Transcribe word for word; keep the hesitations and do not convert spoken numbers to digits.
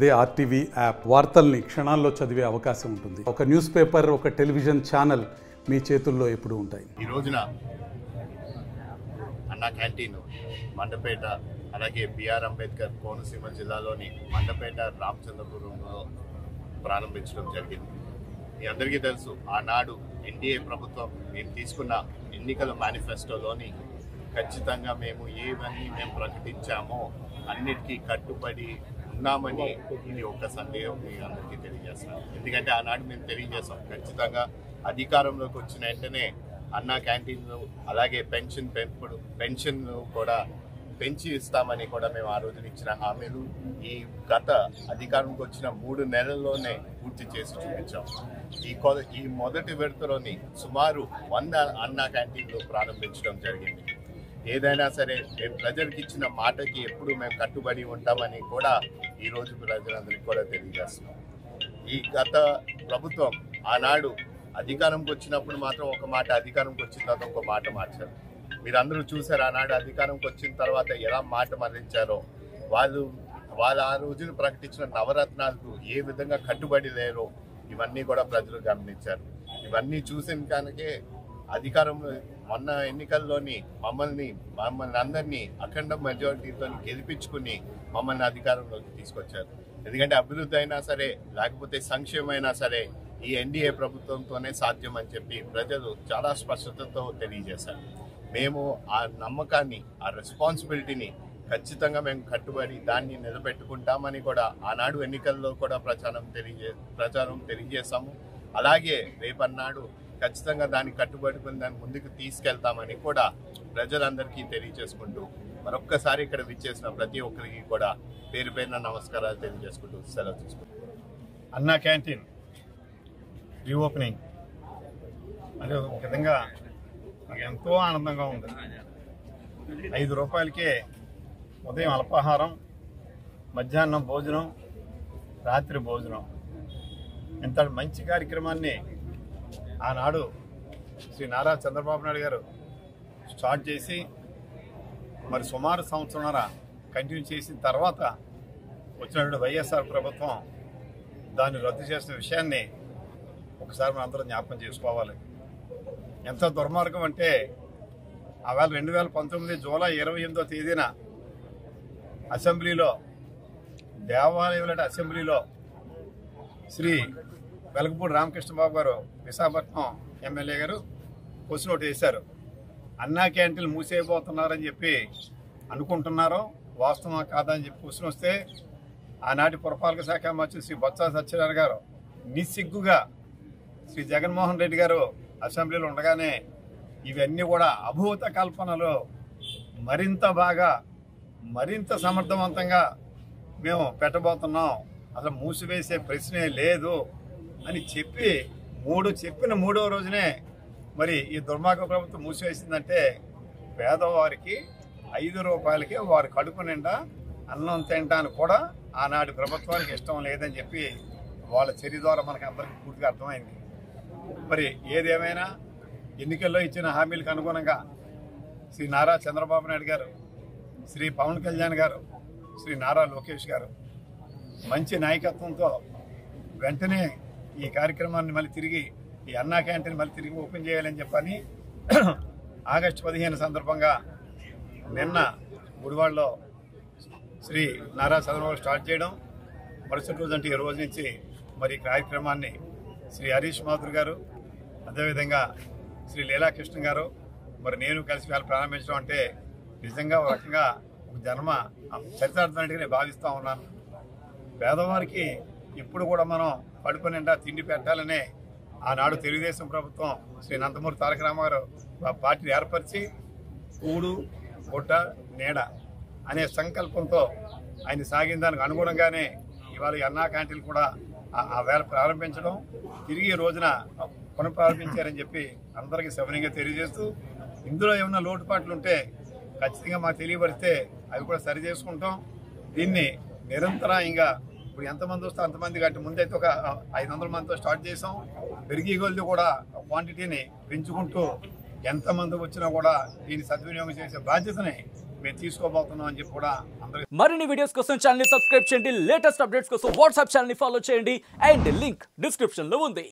అదే RTV app వార్తల్ని క్షణాల్లో చదివే అవకాశం ఉంటుంది. ఒక న్యూస్ పేపర్, ఒక టెలివిజన్ ఛానల్ మీ చేతుల్లో ఎప్పుడూ ఉంటాయి. ఈ రోజున అన్నా క్యాంటీన్ మండపేట, అలాగే బిఆర్ అంబేద్కర్ కోనసీమ జిల్లాలోని మండపేట రామచంద్రపురంలో ప్రారంభించడం జరిగింది. మీ అందరికీ తెలుసు, ఆనాడు ఎన్డీఏ ప్రభుత్వం మేము తీసుకున్న ఎన్నికల మేనిఫెస్టోలోని ఖచ్చితంగా మేము ఏవన్నీ మేము ప్రకటించామో అన్నిటికీ కట్టుబడి ఉన్నామని ఇది ఒక సందేహం మీ అందరికీ తెలియజేస్తాం. ఎందుకంటే ఆనాడు మేము తెలియజేస్తాం, ఖచ్చితంగా అధికారంలోకి వచ్చిన వెంటనే అన్నా క్యాంటీన్లు అలాగే పెన్షన్ పెంపుడు పెన్షన్లు కూడా పెంచి ఇస్తామని కూడా మేము ఆ రోజున ఇచ్చిన హామీలు ఈ గత అధికారంకి వచ్చిన మూడు నెలల్లోనే పూర్తి చేసి చూపించాం. ఈ కొ ఈ మొదటి విడతలోని సుమారు వంద అన్నా క్యాంటీన్లు ప్రారంభించడం జరిగింది. ఏదైనా సరే మేము ప్రజలకు ఇచ్చిన మాటకి ఎప్పుడు మేము కట్టుబడి ఉంటామని కూడా ఈరోజు ప్రజలందరికీ కూడా తెలియజేస్తున్నాం. ఈ గత ప్రభుత్వం ఆనాడు అధికారంకి వచ్చినప్పుడు మాత్రం ఒక మాట, అధికారంకి వచ్చిన తర్వాత ఒక మాట మార్చారు. మీరందరూ చూసారు ఆనాడు అధికారంకి వచ్చిన తర్వాత ఎలా మాట మరణించారో. వాళ్ళు వాళ్ళు ఆ రోజున ప్రకటించిన నవరత్నాలకు ఏ విధంగా కట్టుబడి లేరో ఇవన్నీ కూడా ప్రజలు గమనించారు. ఇవన్నీ చూసిన కనుకే అధికారంలో మొన్న ఎన్నికల్లోని మమ్మల్ని మమ్మల్ని అందరినీ అఖండ మెజారిటీతో గెలిపించుకుని మమ్మల్ని అధికారంలోకి తీసుకొచ్చారు. ఎందుకంటే అభివృద్ధి అయినా సరే లేకపోతే సంక్షేమైనా సరే ఈ ఎన్డీఏ ప్రభుత్వంతోనే సాధ్యం అని చెప్పి ప్రజలు చాలా స్పష్టతతో తెలియజేశారు. మేము ఆ నమ్మకాన్ని, ఆ రెస్పాన్సిబిలిటీని ఖచ్చితంగా మేము కట్టుబడి దాన్ని నిలబెట్టుకుంటామని కూడా ఆనాడు ఎన్నికల్లో కూడా ప్రచారం తెలియజే ప్రచారం తెలియజేశాము. అలాగే రేపన్నాడు ఖచ్చితంగా దాన్ని కట్టుబడుకుని దాన్ని ముందుకు తీసుకెళ్తామని కూడా ప్రజలందరికీ తెలియజేసుకుంటూ మరొక్కసారి ఇక్కడ విచ్చేసిన ప్రతి ఒక్కరికి కూడా పేరు పేరున నమస్కారాలు తెలియజేసుకుంటూ సెలవు తీసుకుంటాం. అన్నా క్యాంటీన్ రీఓపెనింగ్ అది ఒక విధంగా నాకు ఎంతో ఆనందంగా ఉంది. ఐదు రూపాయలకే ఉదయం అల్పాహారం, మధ్యాహ్నం భోజనం, రాత్రి భోజనం. ఇంత మంచి కార్యక్రమాన్ని ఆనాడు శ్రీ నారా చంద్రబాబు నాయుడు గారు స్టార్ట్ చేసి మరి సుమారు సంవత్సరంన్నర కంటిన్యూ చేసిన తర్వాత వచ్చినటువంటి వైఎస్ఆర్ ప్రభుత్వం దాన్ని రద్దు చేసిన విషయాన్ని ఒకసారి మనం అందరం జ్ఞాపకం చేసుకోవాలి. ఎంత దుర్మార్గం అంటే ఆవేళ రెండు వేల పంతొమ్మిది జూలై ఇరవై ఎనిమిదో తేదీన అసెంబ్లీలో దేవాలయం అసెంబ్లీలో శ్రీ వెలగపూడి రామకృష్ణబాబు గారు విశాఖపట్నం ఎమ్మెల్యే గారు క్వశ్చన్ ఒకటి వేశారు. అన్నా క్యాంటీన్లు మూసేయబోతున్నారని చెప్పి అనుకుంటున్నారో వాస్తవం కాదా అని చెప్పి క్వశ్చన్ వస్తే ఆనాటి పురపాలక శాఖ మంత్రి శ్రీ బొత్స సత్యనారాయణ గారు నిస్సిగ్గుగా శ్రీ జగన్మోహన్ రెడ్డి గారు అసెంబ్లీలో ఉండగానే ఇవన్నీ కూడా అభూత కల్పనలు, మరింత బాగా మరింత సమర్థవంతంగా మేము పెట్టబోతున్నాం, అసలు మూసివేసే ప్రశ్నే లేదు అని చెప్పి మూడు చెప్పిన మూడో రోజునే మరి ఈ దుర్మార్గ ప్రభుత్వం మూసివేసిందంటే పేదవారికి ఐదు రూపాయలకి వారి కడుపు నిండా అన్నం తినడానికి కూడా ఆనాటి ప్రభుత్వానికి ఇష్టం లేదని చెప్పి వాళ్ళ చర్య ద్వారా మనకు అందరికీ పూర్తిగా అర్థమైంది. మరి ఏదేమైనా ఎన్నికల్లో ఇచ్చిన హామీలకు అనుగుణంగా శ్రీ నారా చంద్రబాబు నాయుడు గారు, శ్రీ పవన్ కళ్యాణ్ గారు, శ్రీ నారా లోకేష్ గారు మంచి నాయకత్వంతో వెంటనే ఈ కార్యక్రమాన్ని మళ్ళీ తిరిగి ఈ అన్నా క్యాంటీన్ మళ్ళీ తిరిగి ఓపెన్ చేయాలని చెప్పని ఆగస్టు పదిహేను సందర్భంగా నిన్న గుడివాడలో శ్రీ నారా చంద్రబాబు స్టార్ట్ చేయడం, మరుసటి రోజు అంటే ఈ రోజు నుంచి మరి కార్యక్రమాన్ని శ్రీ హరీష్ మాథుర్ గారు, అదేవిధంగా శ్రీ లీలాకృష్ణ గారు, మరి నేను కలిసి వాళ్ళు ప్రారంభించడం అంటే నిజంగా ఒక రకంగా ఒక జన్మ చరితార్థమైనట్టుగా నేను భావిస్తూ ఉన్నాను. పేదవారికి ఇప్పుడు కూడా మనం కడుపు నిండా తిండి పెట్టాలనే ఆనాడు తెలుగుదేశం ప్రభుత్వం శ్రీ నందమూరి తారక రామారావు పార్టీని ఏర్పరిచి కూడు గుడ్డ నీడ అనే సంకల్పంతో ఆయన సాగిన దానికి అనుగుణంగానే ఇవాళ అన్నా క్యాంటీన్లు కూడా ఆ వేళ ప్రారంభించడం, తిరిగి రోజున పునఃప్రారంభించారని చెప్పి అందరికీ సవినయంగా తెలియజేస్తూ ఇందులో ఏమైనా లోటుపాట్లు ఉంటే ఖచ్చితంగా మాకు తెలియపరిస్తే అవి కూడా సరి చేసుకుంటాం. దీన్ని నిరంతరాయంగా ఇప్పుడు ఎంతమంది వస్తే అంతమంది కంటే ముందైతే ఒక ఐదు వందల మందితో స్టార్ట్ చేసాం. పెరిగి కొలిది కూడా క్వాంటిటీని పెంచుకుంటూ ఎంతమంది వచ్చినా కూడా దీన్ని సద్వినియోగం చేసే బాధ్యతని మేము తీసుకోబోతున్నాం అని చెప్పి కూడా అందరూ. మరిన్ని వీడియోస్ కోసం ఛానల్ ని సబ్స్క్రైబ్ చేయండి, లేటెస్ట్ అప్డేట్స్ కోసం వాట్సాప్ ఛానల్ ని ఫాలో చేయండి అండ్ లింక్ డిస్క్రిప్షన్ లో ఉంది.